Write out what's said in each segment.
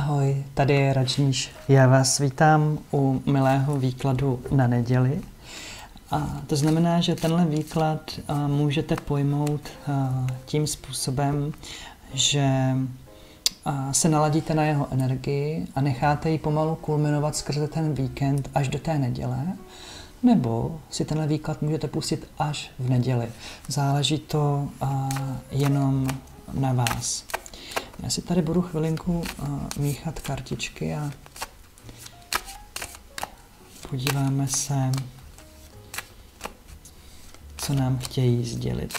Ahoj, tady je Rajníš. Já vás vítám u milého výkladu na neděli. A to znamená, že tenhle výklad můžete pojmout tím způsobem, že se naladíte na jeho energii a necháte ji pomalu kulminovat skrze ten víkend až do té neděle, nebo si tenhle výklad můžete pustit až v neděli. Záleží to jenom na vás. Já si tady budu chvilinku míchat kartičky a podíváme se, co nám chtějí sdělit.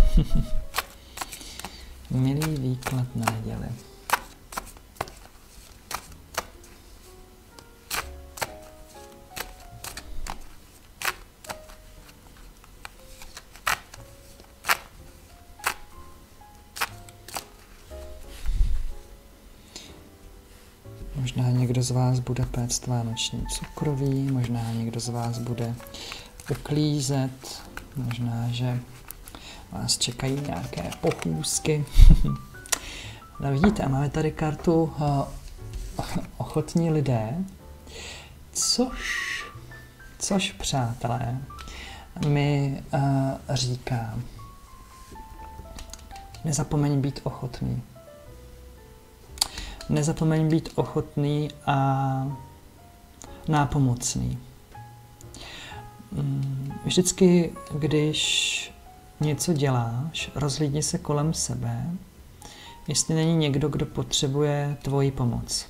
Milý výklad na neděli. Možná někdo z vás bude péct vánoční cukroví, možná někdo z vás bude uklízet, možná, že vás čekají nějaké pochůzky. No vidíte, máme tady kartu ochotní lidé, což přátelé, mi říká, nezapomeň být ochotný. Nezapomeň být ochotný a nápomocný. Vždycky, když něco děláš, rozhlídni se kolem sebe, jestli není někdo, kdo potřebuje tvoji pomoc.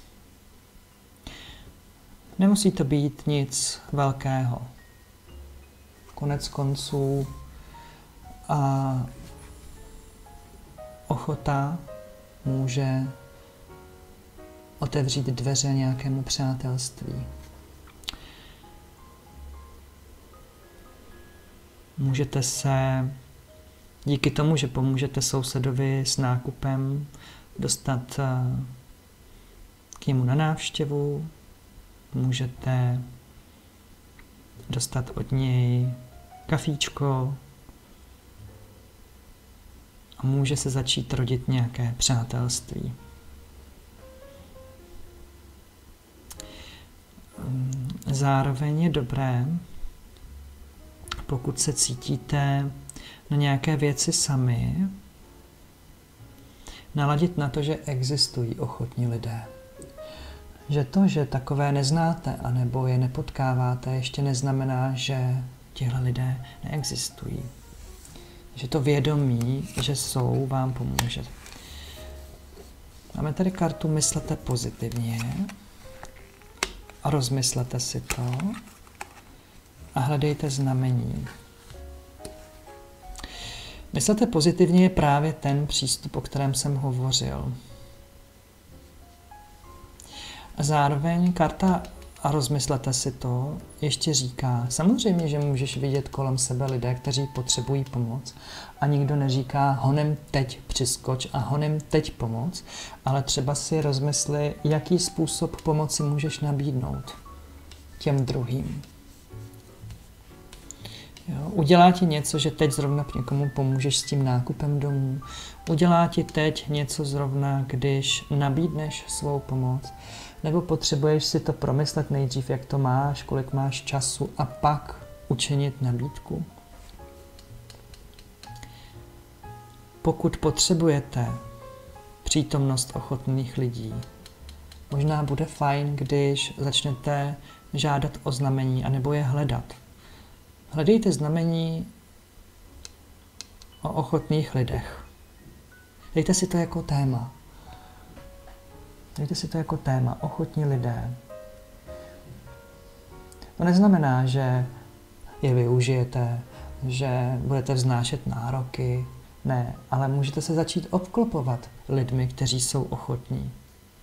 Nemusí to být nic velkého. Konec konců ochota může otevřít dveře nějakému přátelství. Můžete se, díky tomu, že pomůžete sousedovi s nákupem, dostat k němu na návštěvu, můžete dostat od něj kafíčko a může se začít rodit nějaké přátelství. Zároveň je dobré, pokud se cítíte na nějaké věci sami, naladit na to, že existují ochotní lidé. Že to, že takové neznáte, anebo je nepotkáváte, ještě neznamená, že tihle lidé neexistují. Že to vědomí, že jsou, vám pomůže. Máme tady kartu Myslete pozitivně. A rozmyslete si to a hledejte znamení. Myslete pozitivně je právě ten přístup, o kterém jsem hovořil. A zároveň karta a rozmyslete si to ještě říká, samozřejmě, že můžeš vidět kolem sebe lidé, kteří potřebují pomoc a nikdo neříká honem teď přiskoč a honem teď pomoc, ale třeba si rozmysli, jaký způsob pomoci můžeš nabídnout těm druhým. Jo, udělá ti něco, že teď zrovna někomu pomůžeš s tím nákupem domů. Udělá ti teď něco zrovna, když nabídneš svou pomoc. Nebo potřebuješ si to promyslet nejdřív, jak to máš, kolik máš času a pak učinit nabídku. Pokud potřebujete přítomnost ochotných lidí, možná bude fajn, když začnete žádat o znamení anebo je hledat. Hledejte znamení o ochotných lidech. Dejte si to jako téma. Dejte si to jako téma, ochotní lidé. To neznamená, že je využijete, že budete vznášet nároky. Ne, ale můžete se začít obklopovat lidmi, kteří jsou ochotní.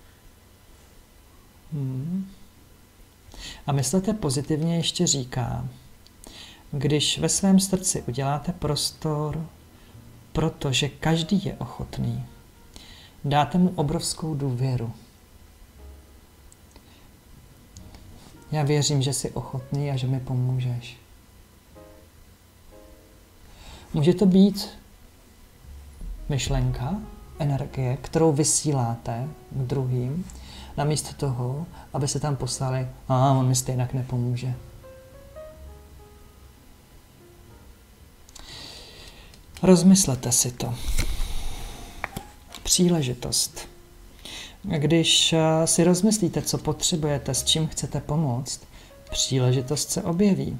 A myslete pozitivně ještě říká, když ve svém srdci uděláte prostor, protože každý je ochotný, dáte mu obrovskou důvěru. Já věřím, že jsi ochotný a že mi pomůžeš. Může to být myšlenka, energie, kterou vysíláte k druhým, namísto toho, aby se tam poslali, on mi stejně nepomůže. Rozmyslete si to. Příležitost. Když si rozmyslíte, co potřebujete, s čím chcete pomoct, příležitost se objeví.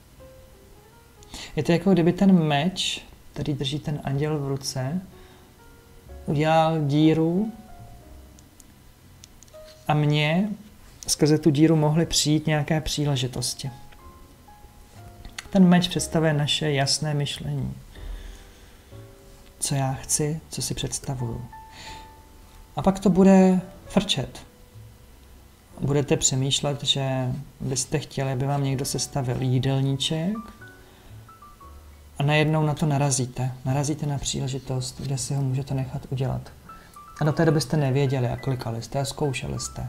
Je to jako kdyby ten meč, který drží ten anděl v ruce, udělal díru a mně skrze tu díru mohly přijít nějaké příležitosti. Ten meč představuje naše jasné myšlení. Co já chci, co si představuju. A pak to bude frčet. Budete přemýšlet, že byste chtěli, aby vám někdo sestavil jídelníček a najednou na to narazíte. Narazíte na příležitost, kde si ho můžete nechat udělat. A do té doby jste nevěděli a klikali jste a zkoušeli jste.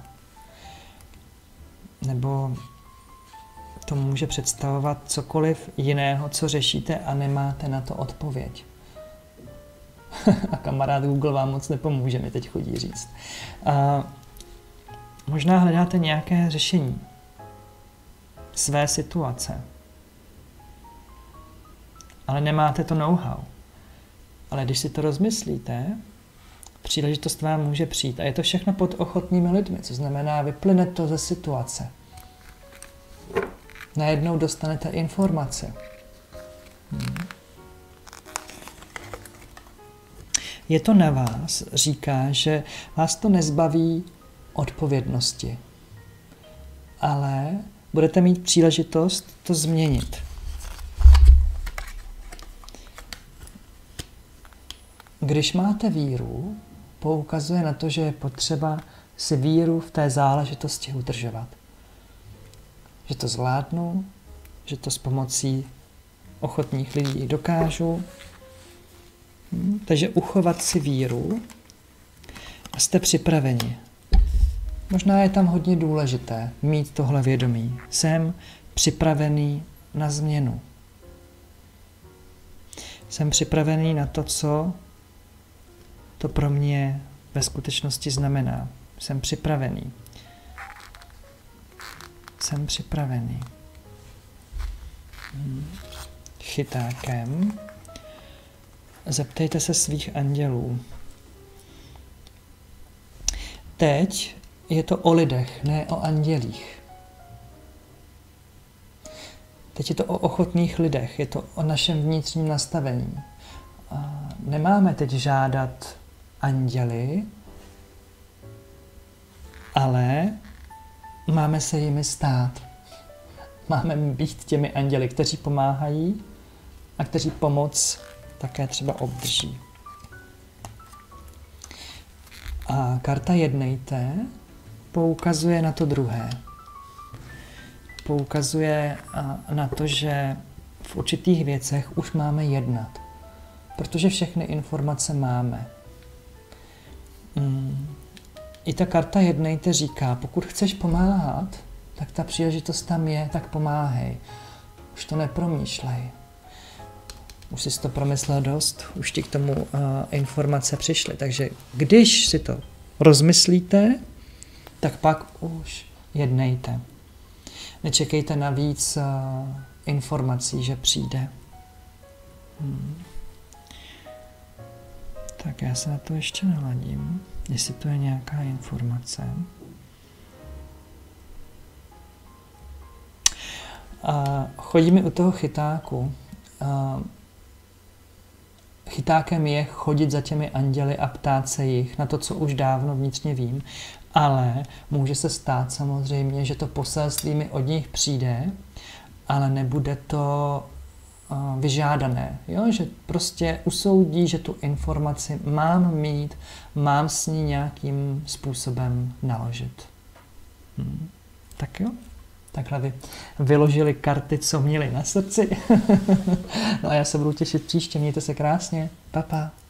Nebo to může představovat cokoliv jiného, co řešíte a nemáte na to odpověď. A kamarád Google vám moc nepomůže, mi teď chodí říct. Možná hledáte nějaké řešení své situace, ale nemáte to know-how. Ale když si to rozmyslíte, příležitost vám může přijít. A je to všechno pod ochotnými lidmi, co znamená, vyplyne to ze situace. Najednou dostanete informace. Je to na vás, říká, že vás to nezbaví odpovědnosti, ale budete mít příležitost to změnit. Když máte víru, poukazuje na to, že je potřeba si víru v té záležitosti udržovat. Že to zvládnu, že to s pomocí ochotných lidí dokážu. Takže uchovat si víru a jste připraveni. Možná je tam hodně důležité mít tohle vědomí. Jsem připravený na změnu. Jsem připravený na to, co to pro mě ve skutečnosti znamená. Jsem připravený. Jsem připravený. Chytákem. Zeptejte se svých andělů. Teď je to o lidech, ne o andělích. Teď je to o ochotných lidech, je to o našem vnitřním nastavení. Nemáme teď žádat anděly, ale máme se jimi stát. Máme být těmi anděli, kteří pomáhají a kteří pomoc také třeba obdrží. A karta jednejte poukazuje na to druhé. Poukazuje na to, že v určitých věcech už máme jednat. Protože všechny informace máme. I ta karta jednejte říká, pokud chceš pomáhat, tak ta příležitost tam je, tak pomáhej. Už to nepromýšlej. Už jsi to promyslel dost, už ti k tomu informace přišly. Takže když si to rozmyslíte, tak pak už jednejte. Nečekejte na víc informací, že přijde. Tak já se na to ještě naladím, jestli to je nějaká informace. Chodí mi u toho chytáku. Chytákem je chodit za těmi anděli a ptát se jich na to, co už dávno vnitřně vím, ale může se stát samozřejmě, že to poselství mi od nich přijde, ale nebude to vyžádané, jo? Že prostě usoudí, že tu informaci mám mít, mám s ní nějakým způsobem naložit. Tak jo, takhle vyložili karty, co měli na srdci. No a já se budu těšit příště, mějte se krásně, pa pa.